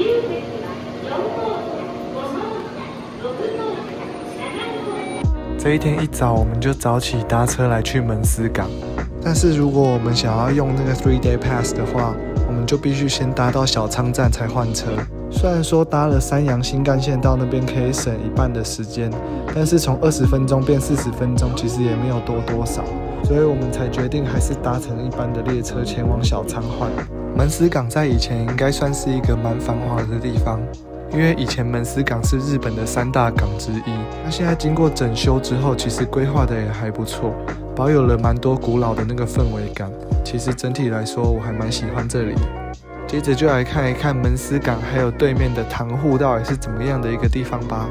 这一天一早，我们就早起搭车来去门司港。但是如果我们想要用那个 3-day pass 的话，我们就必须先搭到小仓站才换车。虽然说搭了山阳新干线到那边可以省一半的时间，但是从20分钟变40分钟，其实也没有多少，所以我们才决定还是搭乘一般的列车前往小仓换。门司港在以前应该算是一个蛮繁华的地方，因为以前门司港是日本的3大港之一。那现在经过整修之后，其实规划的也还不错，保有了蛮多古老的那个氛围感。其实整体来说，我还蛮喜欢这里。接着就来看一看门司港还有对面的塘户到底是怎么样的一个地方吧。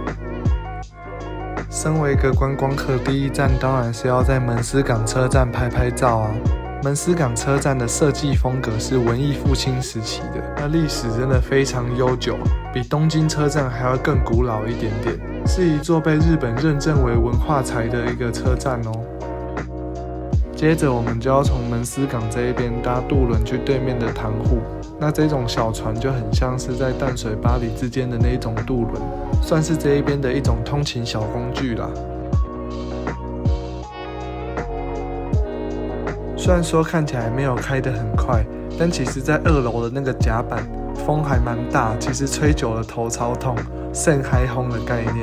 身为一个观光客，第一站当然是要在门司港车站拍拍照啊。门司港车站的设计风格是文艺复兴时期的，那历史真的非常悠久，比东京车站还要更古老一点点，是一座被日本认证为文化财的一个车站哦。接着我们就要从门司港这一边搭渡轮去对面的塘户，那这种小船就很像是在淡水巴黎之间的那一种渡轮，算是这一边的一种通勤小工具啦。虽然说看起来没有开得很快，但其实在2楼的那个甲板风还蛮大，其实吹久了头超痛，肾嗨轰的概念。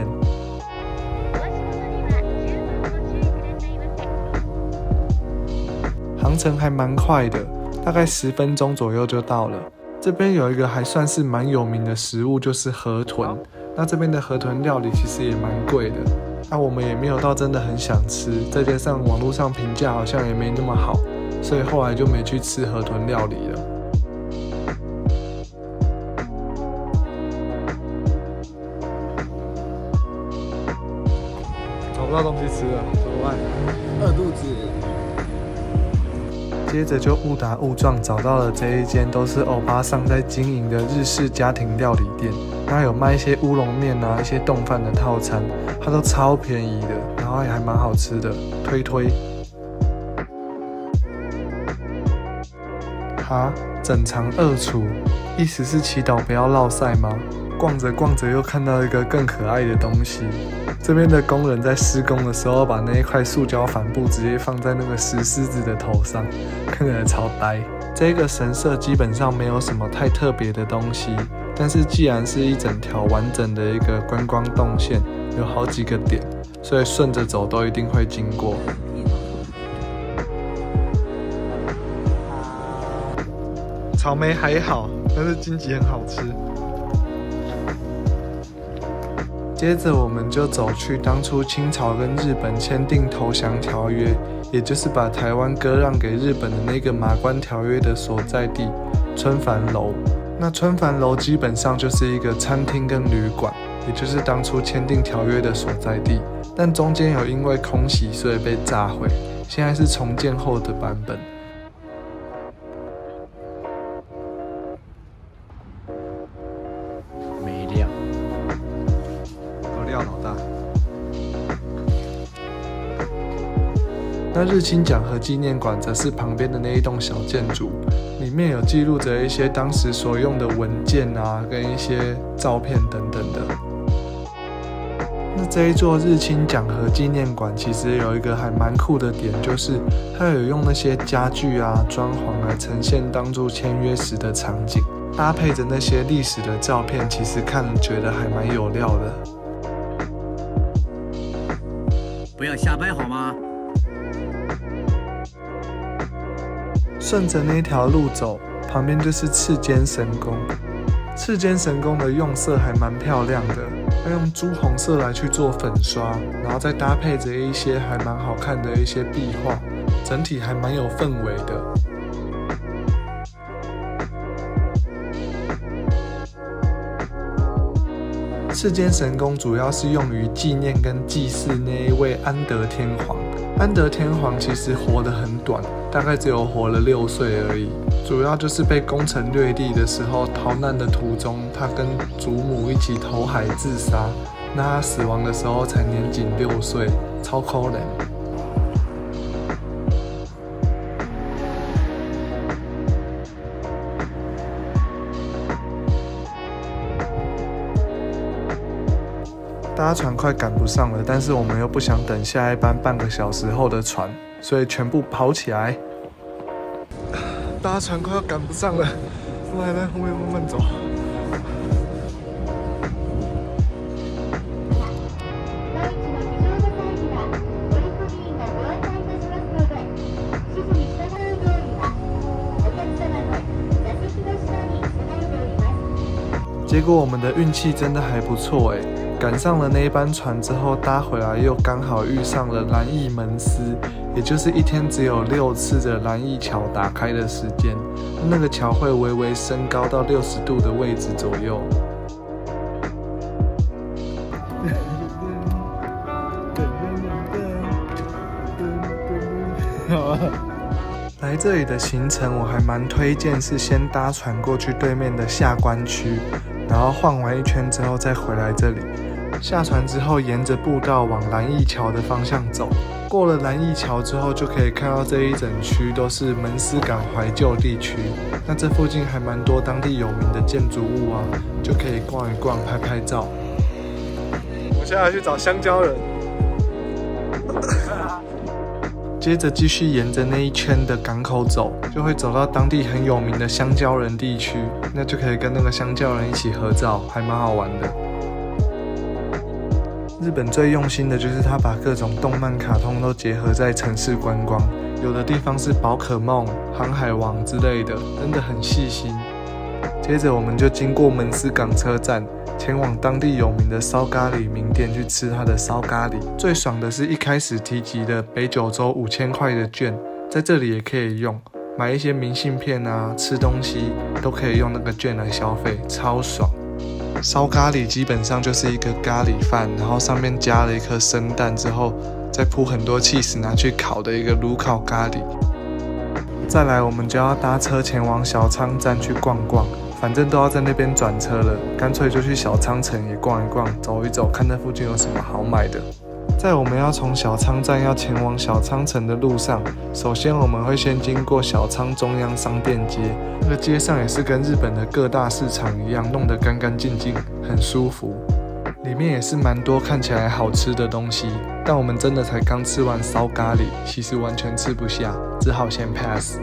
航程还蛮快的，大概10分钟左右就到了。这边有一个还算是蛮有名的食物，就是河豚。那这边的河豚料理其实也蛮贵的，那我们也没有到真的很想吃，再加上网络上评价好像也没那么好，所以后来就没去吃河豚料理了。找不到东西吃了，怎么办？饿肚子。接着就误打误撞找到了这一间都是欧巴桑在经营的日式家庭料理店，那有卖一些乌龙面啊，一些冻饭的套餐，它都超便宜的，然后也还蛮好吃的，推。哈，整肠2厨，意思是祈祷不要落赛吗？逛着逛着又看到一个更可爱的东西，这边的工人在施工的时候把那一块塑胶帆布直接放在那个石狮子的头上，看起来超呆。这个神社基本上没有什么太特别的东西，但是既然是一整条完整的一个观光动线，有好几个点，所以顺着走都一定会经过。草莓还好，但是荆棘很好吃。接着我们就走去当初清朝跟日本签订投降条约，也就是把台湾割让给日本的那个马关条约的所在地春帆楼。那春帆楼基本上就是一个餐厅跟旅馆，也就是当初签订条约的所在地，但中间有因为空袭所以被炸毁，现在是重建后的版本。 没亮。 料老大。那日清讲和纪念馆则是旁边的那一栋小建筑，里面有记录着一些当时所用的文件啊，跟一些照片等等的。那这一座日清讲和纪念馆其实有一个还蛮酷的点，就是它有用那些家具啊、装潢来呈现当初签约时的场景，搭配着那些历史的照片，其实看了觉得还蛮有料的。 不要瞎掰好吗？ 顺着那条路走，旁边就是赤间神宫。赤间神宫的用色还蛮漂亮的，它用朱红色来去做粉刷，然后再搭配着一些还蛮好看的一些壁画，整体还蛮有氛围的。赤间神宫主要是用于纪念跟祭祀那一位安德天皇。安德天皇其实活得很短，大概只有活了6岁而已。主要就是被攻城略地的时候逃难的途中，他跟祖母一起投海自杀。那他死亡的时候才年仅6岁，超可怜。 搭船快赶不上了，但是我们又不想等下一班半个小时后的船，所以全部跑起来。搭船快要赶不上了，来，后面慢慢走。结果我们的运气真的还不错诶，赶上了那一班船之后，搭回来又刚好遇上了兰义门司，也就是一天只有6次的兰义桥打开的时间。那个桥会微微升高到60度的位置左右。来这里的行程我还蛮推荐，是先搭船过去对面的下关区，然后晃完一圈之后再回来这里。下船之后沿着步道往兰义桥的方向走，过了兰义桥之后就可以看到这一整区都是门司港怀旧地区。那这附近还蛮多当地有名的建筑物啊，就可以逛一逛拍拍照。我现在要去找香蕉人。接着继续沿着那一圈的港口走，就会走到当地很有名的香蕉人地区，那就可以跟那个香蕉人一起合照，还蛮好玩的。日本最用心的就是他把各种动漫卡通都结合在城市观光，有的地方是宝可梦、航海王之类的，真的很细心。接着我们就经过门司港车站，前往当地有名的烧咖喱名店去吃它的烧咖喱。最爽的是一开始提及的北九州5000块的券，在这里也可以用，买一些明信片啊、吃东西都可以用那个券来消费，超爽。烧咖喱基本上就是一个咖喱饭，然后上面加了一颗生蛋之后，再铺很多起司拿去烤的一个炉烤咖喱。再来，我们就要搭车前往小仓站去逛逛。反正都要在那边转车了，干脆就去小仓城也逛一逛，走一走，看那附近有什么好买的。在我们要从小仓站要前往小仓城的路上，首先我们会先经过小仓中央商店街，那个街上也是跟日本的各大市场一样，弄得干干净净，很舒服。里面也是蛮多看起来好吃的东西，但我们真的才刚吃完烧咖喱，其实完全吃不下，只好先 pass。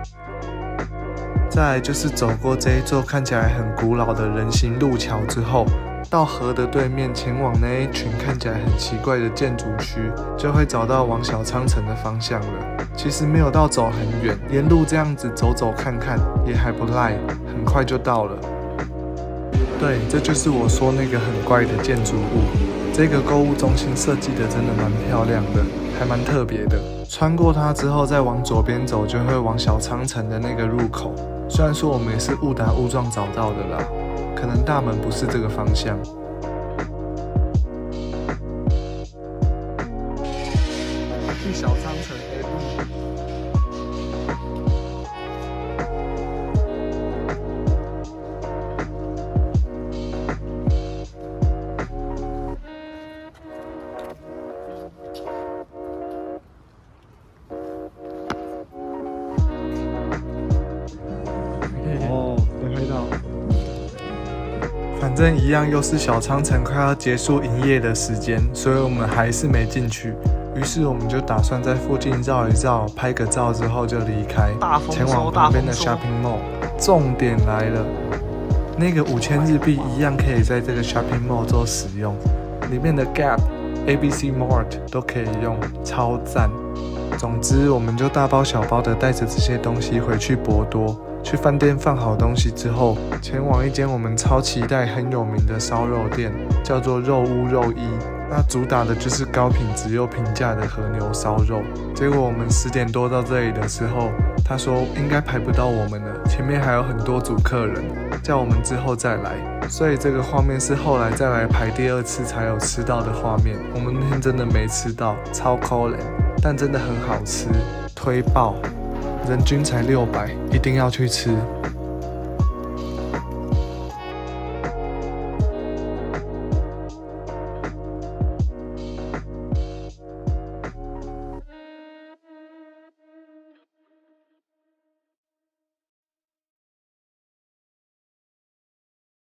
再来就是走过这一座看起来很古老的人行路桥之后，到河的对面前往那一群看起来很奇怪的建筑区，就会找到往小仓城的方向了。其实没有到走很远，沿路这样子走走看看也还不赖，很快就到了。对，这就是我说那个很怪的建筑物。这个购物中心设计的真的蛮漂亮的，还蛮特别的。穿过它之后，再往左边走，就会往小仓城的那个入口。虽然说我们也是误打误撞找到的啦，可能大门不是这个方向。去小仓城 A 路。反正一样又是小仓城快要结束营业的时间，所以我们还是没进去。于是我们就打算在附近绕一绕，拍个照之后就离开，前往旁边的 shopping mall。重点来了，那个5000日币一样可以在这个 shopping mall 做使用，里面的 Gap、ABC Mart 都可以用，超赞。总之，我们就大包小包的带着这些东西回去博多。去饭店放好东西之后，前往一间我们超期待很有名的烧肉店，叫做肉屋肉一。那主打的就是高品质又平价的和牛烧肉。结果我们10点多到这里的时候，他说应该排不到我们了，前面还有很多组客人，叫我们之后再来。所以这个画面是后来再来排第2次才有吃到的画面。我们那天真的没吃到，超可怜，但真的很好吃，推爆。人均才600，一定要去吃。